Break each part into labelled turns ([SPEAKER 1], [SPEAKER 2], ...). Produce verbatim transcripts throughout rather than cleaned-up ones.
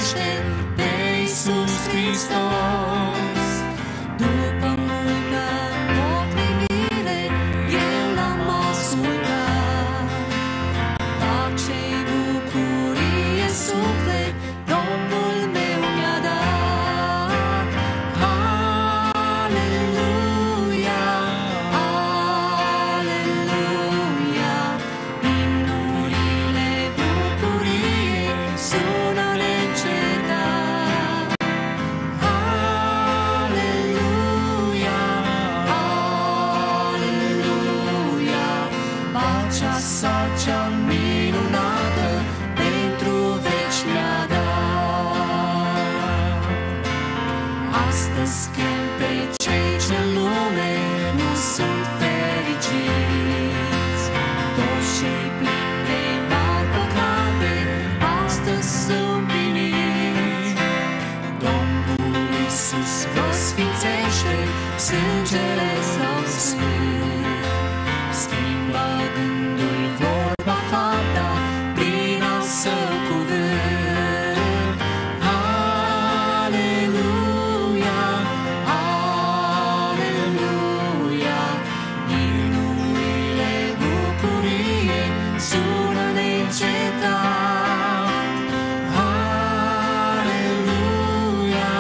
[SPEAKER 1] sfințește pe Iisus Hristos. După multă potrivire, eu l-am ascultat. Pace-i bucurie suflet, Domnul meu mi-a dat. Aleluia, aleluia, imnurile bucurie sună neîncetat. Aleluia, aleluia, pacea sa cea minunată pentru veci mi-a dat. Astăzi chem pe cei ce în lume nu sunt fericiți. Toți cei plini de mari păcate astăzi sunt împliniți. Domnul Iisus vă sfințește, sângele Său sfânt. Schimbă gândul, vorba, fapta prin al Său cuvânt. Aleluia, aleluia, minurile bucurie sună neîncetat. Aleluia,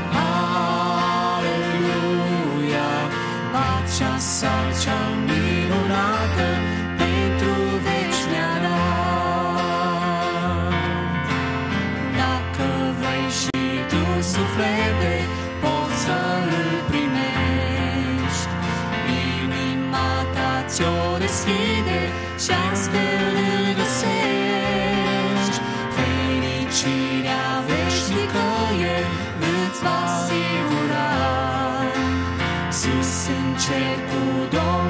[SPEAKER 1] aleluia, pacea sa cea minunată pentru veci mi-a dat. Dacă vrei și tu, suflete, poți să-L primești. Inima ta ți-o deschide și astfel îl găsești. Fericirea veșnică El îți va asigura. Sus în cer cu Domnul